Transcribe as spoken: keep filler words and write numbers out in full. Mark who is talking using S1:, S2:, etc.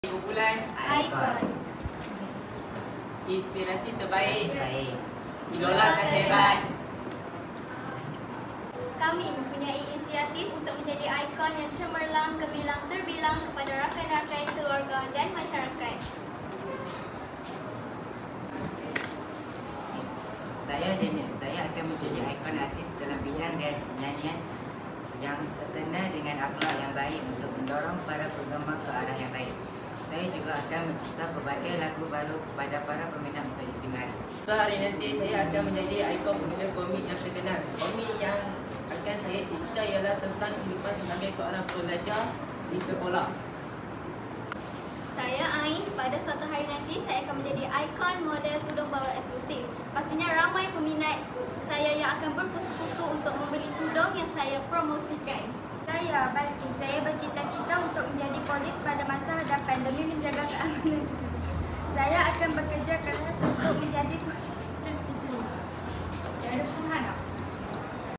S1: Kumpulan
S2: Ikon.
S1: Inspirasi terbaik,
S3: Baik.
S1: idola terhebat.
S2: Kami mempunyai inisiatif untuk menjadi ikon yang cemerlang, gemilang, terbilang kepada rakan-rakan, keluarga dan masyarakat.
S3: Saya dan saya akan menjadi ikon artis dalam bidang dan nyanyian yang terkenal dengan akhlak yang baik untuk mendorong para penggemar ke arah yang baik. Saya juga akan mencipta berbagai lagu baru kepada para peminat untuk didengari.
S1: Suatu hari nanti saya akan menjadi ikon penulis komik yang terkenal. Komik yang akan saya cerita ialah tentang kehidupan sebagai seorang pelajar di sekolah.
S2: Saya Ain, pada suatu hari nanti saya akan menjadi ikon model tudung bawah eksklusif. Pastinya ramai peminat saya yang akan berkusu-kusu untuk membeli tudung yang saya promosikan.
S4: Saya Balkis, saya bercita-cita untuk menjadi polis pada masa hadapan demi menjaga keamanan.